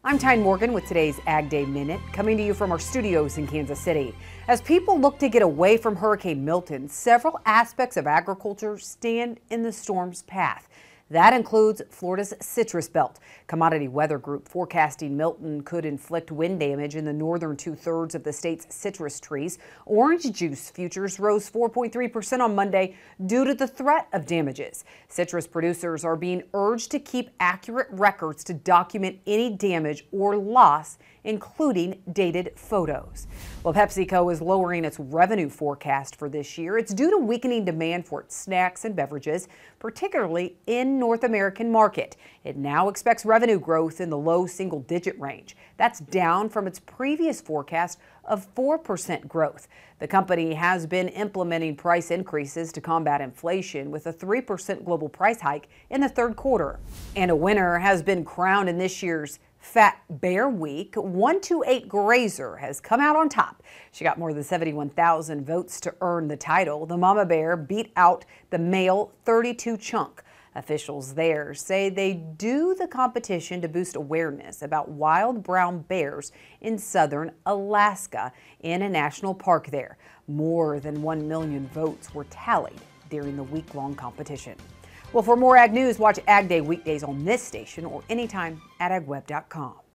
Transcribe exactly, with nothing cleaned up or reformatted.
I'm Tyne Morgan with today's Ag Day Minute, coming to you from our studios in Kansas City. As people look to get away from Hurricane Milton, several aspects of agriculture stand in the storm's path. That includes Florida's citrus belt. Commodity Weather Group forecasting Milton could inflict wind damage in the northern two-thirds of the state's citrus trees. Orange juice futures rose four point three percent on Monday due to the threat of damages. Citrus producers are being urged to keep accurate records to document any damage or loss, including dated photos. Well, PepsiCo is lowering its revenue forecast for this year. It's due to weakening demand for its snacks and beverages, particularly in North American market. It now expects revenue growth in the low single-digit range. That's down from its previous forecast of four percent growth. The company has been implementing price increases to combat inflation with a three percent global price hike in the third quarter. And a winner has been crowned in this year's Fat Bear Week. one two eight Grazer has come out on top. She got more than seventy-one thousand votes to earn the title. The mama bear beat out the male thirty-two Chunk. Officials there say they do the competition to boost awareness about wild brown bears in southern Alaska in a national park there. More than one million votes were tallied during the week-long competition. Well, for more Ag News, watch Ag Day weekdays on this station or anytime at ag web dot com.